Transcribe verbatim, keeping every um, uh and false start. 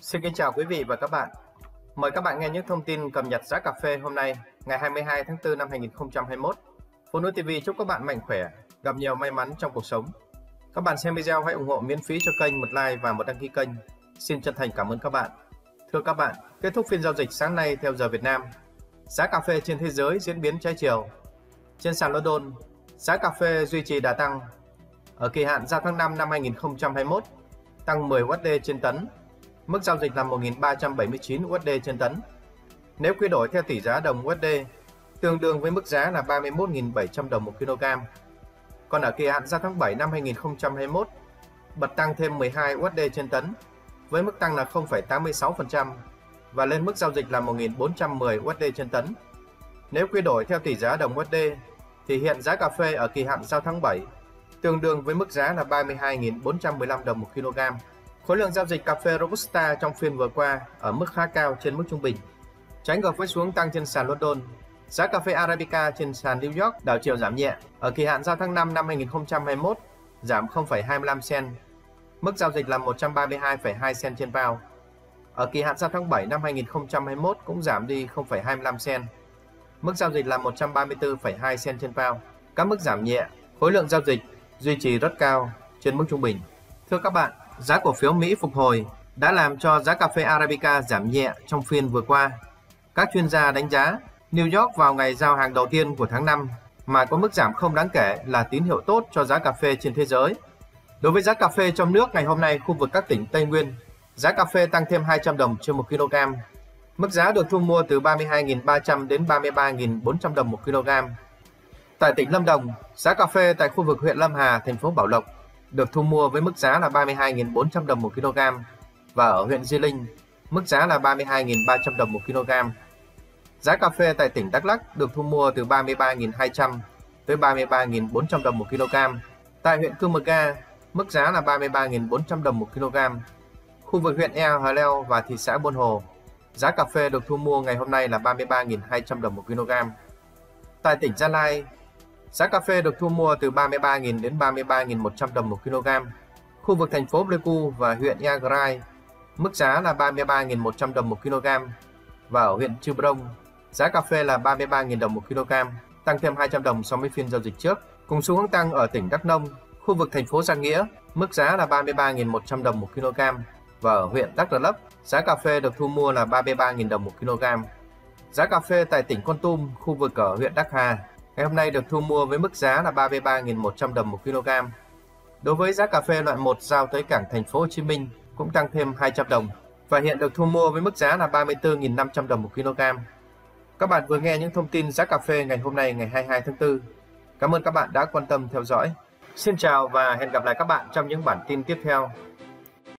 Xin kính chào quý vị và các bạn. Mời các bạn nghe những thông tin cập nhật giá cà phê hôm nay, ngày hai mươi hai tháng tư năm hai nghìn không trăm hai mươi mốt. Phụ nữ ti vi chúc các bạn mạnh khỏe, gặp nhiều may mắn trong cuộc sống. Các bạn xem video hãy ủng hộ miễn phí cho kênh một like và một đăng ký kênh. Xin chân thành cảm ơn các bạn. Thưa các bạn, kết thúc phiên giao dịch sáng nay theo giờ Việt Nam, giá cà phê trên thế giới diễn biến trái chiều. Trên sàn London, giá cà phê duy trì đà tăng. Ở kỳ hạn giao tháng năm năm hai nghìn không trăm hai mươi mốt, tăng mười đô la trên tấn. Mức giao dịch là một nghìn ba trăm bảy mươi chín đô la trên tấn. Nếu quy đổi theo tỷ giá đồng u ét đê, tương đương với mức giá là ba mươi mốt nghìn bảy trăm đồng một kg. Còn ở kỳ hạn giao tháng bảy năm hai nghìn không trăm hai mươi mốt, bật tăng thêm mười hai đô la trên tấn, với mức tăng là không phẩy tám mươi sáu phần trăm và lên mức giao dịch là một nghìn bốn trăm mười đô la trên tấn. Nếu quy đổi theo tỷ giá đồng u ét đê, thì hiện giá cà phê ở kỳ hạn giao tháng bảy tương đương với mức giá là ba mươi hai nghìn bốn trăm mười lăm đồng một kg. Khối lượng giao dịch cà phê Robusta trong phiên vừa qua ở mức khá cao trên mức trung bình. Trái ngược với xuống tăng trên sàn London, giá cà phê Arabica trên sàn New York đảo chiều giảm nhẹ. Ở kỳ hạn giao tháng năm năm hai nghìn không trăm hai mươi mốt, giảm không phẩy hai mươi lăm cent, mức giao dịch là một trăm ba mươi hai phẩy hai cent trên pound. Ở kỳ hạn giao tháng bảy năm hai nghìn không trăm hai mươi mốt cũng giảm đi không phẩy hai mươi lăm cent, mức giao dịch là một trăm ba mươi tư phẩy hai cent trên pound. Các mức giảm nhẹ, khối lượng giao dịch duy trì rất cao trên mức trung bình. Thưa các bạn, giá cổ phiếu Mỹ phục hồi đã làm cho giá cà phê Arabica giảm nhẹ trong phiên vừa qua. Các chuyên gia đánh giá New York vào ngày giao hàng đầu tiên của tháng năm mà có mức giảm không đáng kể là tín hiệu tốt cho giá cà phê trên thế giới. Đối với giá cà phê trong nước ngày hôm nay, khu vực các tỉnh Tây Nguyên, giá cà phê tăng thêm hai trăm đồng trên một kg. Mức giá được thu mua từ ba mươi hai nghìn ba trăm đến ba mươi ba nghìn bốn trăm đồng một kg. Tại tỉnh Lâm Đồng, giá cà phê tại khu vực huyện Lâm Hà, thành phố Bảo Lộc được thu mua với mức giá là ba mươi hai nghìn bốn trăm đồng một kg, và ở huyện Di Linh, mức giá là ba mươi hai nghìn ba trăm đồng một kg. Giá cà phê tại tỉnh Đắk Lắk được thu mua từ ba mươi ba nghìn hai trăm tới ba mươi ba nghìn bốn trăm đồng một kg. Tại huyện Cư Mờ Ga, mức giá là ba mươi ba nghìn bốn trăm đồng một kg. Khu vực huyện Ea Hà Leo và thị xã Buôn Hồ, giá cà phê được thu mua ngày hôm nay là ba mươi ba nghìn hai trăm đồng một kg. Tại tỉnh Gia Lai, giá cà phê được thu mua từ ba mươi ba nghìn đến ba mươi ba nghìn một trăm đồng một kg. Khu vực thành phố Pleiku và huyện Iagrai, mức giá là ba mươi ba nghìn một trăm đồng một kg. Và ở huyện Chư Prong, giá cà phê là ba mươi ba nghìn đồng một kg, tăng thêm hai trăm đồng so với phiên giao dịch trước. Cùng xu hướng tăng ở tỉnh Đắk Nông, khu vực thành phố Giang Nghĩa, mức giá là ba mươi ba nghìn một trăm đồng một kg. Và ở huyện Đắk Rờ Lấp, giá cà phê được thu mua là ba mươi ba nghìn đồng một kg. Giá cà phê tại tỉnh Kon Tum, khu vực ở huyện Đắc Hà, ngày hôm nay được thu mua với mức giá là ba mươi ba nghìn một trăm đồng một kg. Đối với giá cà phê loại một giao tới cảng thành phố Hồ Chí Minh cũng tăng thêm hai trăm đồng và hiện được thu mua với mức giá là ba mươi tư nghìn năm trăm đồng một kg. Các bạn vừa nghe những thông tin giá cà phê ngày hôm nay ngày hai mươi hai tháng tư. Cảm ơn các bạn đã quan tâm theo dõi. Xin chào và hẹn gặp lại các bạn trong những bản tin tiếp theo.